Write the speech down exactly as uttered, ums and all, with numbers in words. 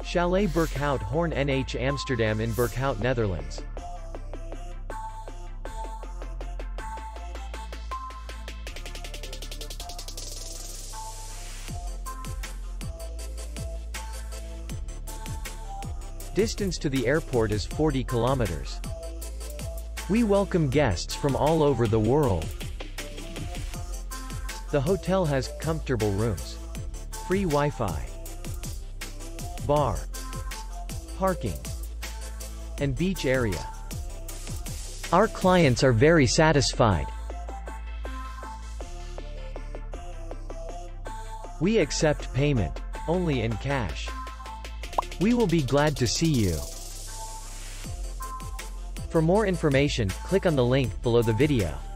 Chalet Berkhout Hoorn N H Amsterdam in Berkhout, Netherlands. Distance to the airport is forty kilometers. We welcome guests from all over the world. The hotel has comfortable rooms, free Wi-Fi, bar, parking, and beach area. Our clients are very satisfied. We accept payment only in cash. We will be glad to see you. For more information, click on the link below the video.